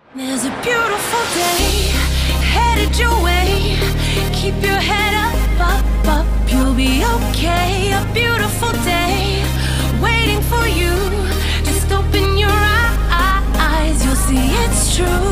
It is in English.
There's a beautiful day headed your way. Keep your head up, up, up, you'll be okay. A beautiful day waiting for you. Just open your eyes, you'll see it's true.